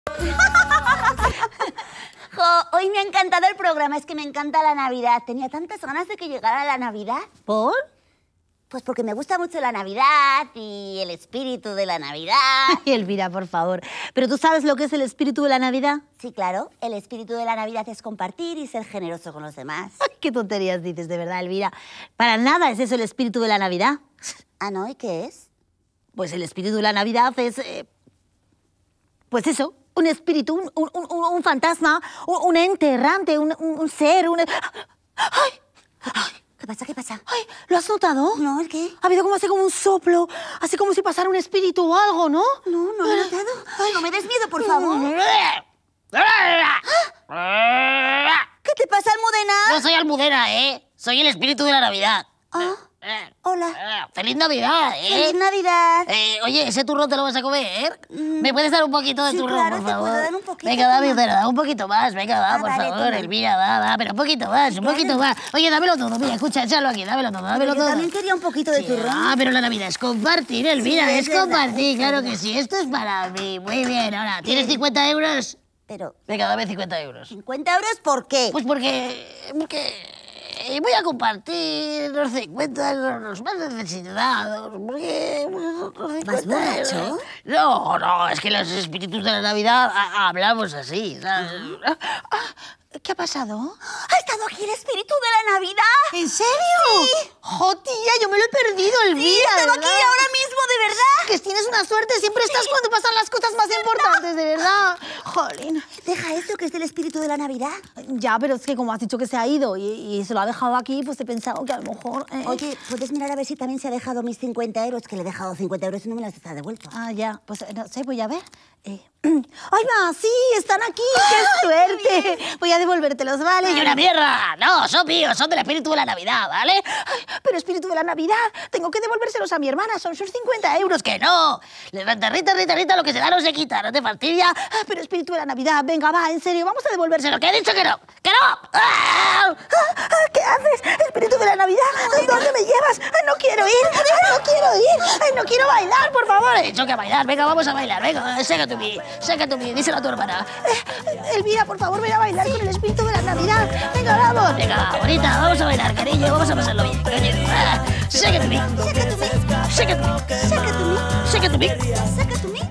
Jo, hoy me ha encantado el programa, es que me encanta la Navidad. Tenía tantas ganas de que llegara la Navidad. ¿Por? Pues porque me gusta mucho la Navidad y el espíritu de la Navidad. Ay, Elvira, por favor. ¿Pero tú sabes lo que es el espíritu de la Navidad? Sí, claro. El espíritu de la Navidad es compartir y ser generoso con los demás. Ay, qué tonterías dices, de verdad, Elvira. Para nada es eso el espíritu de la Navidad. Ah, ¿no? ¿Y qué es? Pues el espíritu de la Navidad es... pues eso, un espíritu, un fantasma, un ente errante, un ser, un... ¡Ay! ¿Qué pasa? ¿Qué pasa? ¡Ay! ¿Lo has notado? No, ¿el qué? Ha habido como así como un soplo, así como si pasara un espíritu o algo, ¿no? No, no lo he notado. Ay, no me des miedo, por favor. ¿Qué te pasa, Almudena? No soy Almudena, ¿eh? Soy el espíritu de la Navidad. Ah, hola. ¡Feliz Navidad, eh! ¡Feliz Navidad! Oye, ¿ese turrón te lo vas a comer? ¿Me puedes dar un poquito de sí, turrón, claro, por te favor? puedo dar un poquito, Venga, dame, toma. pero da un poquito más. Venga, va, por vale, favor, toma. Elvira, va, pero un poquito más, un poquito más. Oye, dámelo todo, mira, escucha, échalo aquí, dámelo todo, dámelo Yo todo. también quería un poquito de turrón. Ah, pero la Navidad es compartir, Elvira, Sí, es es verdad, compartir, es claro verdad. que sí. Esto es para mí. Muy bien, ahora, ¿tienes 50 euros? Pero, Venga, dame 50 euros. ¿50 euros por qué? Pues porque voy a compartir los 50 con los más necesitados. Porque los 50 ¿Vas borracho? No, es que los espíritus de la Navidad hablamos así, ¿sabes? ¿Qué ha pasado? ¿Ha estado aquí el espíritu de la Navidad? ¿En serio? Sí. ¡Jo, tía! Yo me lo he perdido, Elvira. Sí, de estaba aquí verdad. ahora mismo, de verdad. Que tienes una suerte, siempre estás cuando pasan las cosas más importantes, de verdad. Jolín. Deja eso, que es del espíritu de la Navidad. Ya, pero es que como has dicho que se ha ido y se lo ha dejado aquí, pues he pensado que a lo mejor... Oye, ¿puedes mirar a ver si también se ha dejado mis 50 euros? Que le he dejado 50 euros y no me las ha devuelto. Ah, ya, pues no sé, voy a ver. ¡Ay, ma! ¡Sí! ¡Están aquí! ¡Qué suerte! Voy a devolvértelos, ¿vale? ¡Y una mierda! No, son míos, son del espíritu de la Navidad, ¿vale? Ay, pero espíritu de la Navidad, tengo que devolvérselos a mi hermana, son sus 50 euros. Que no. Rita, lo que se da no se quita, ¿no te fastidia? Ah, pero espíritu de la Navidad, venga, va, en serio, vamos a devolvérselo. Lo que he dicho que no. ¡Que no! ¡Ah! ¿Qué haces? Espíritu de la Navidad, ¿dónde me llevas? Ay, no quiero ir, ay, no quiero ir, ay, no quiero bailar, por favor. He dicho que bailar, venga, vamos a bailar, venga, sácate mi, díselo a tu hermana. Elvira, por favor, ven a bailar con el espíritu de la Navidad. Venga, vamos. Venga, bonita, vamos a bailar, cariño, vamos a pasarlo bien, coño. Sácate mi, Saca tu mí. sácate mi, Saca tu mí. sácate mi. Saca tu mí.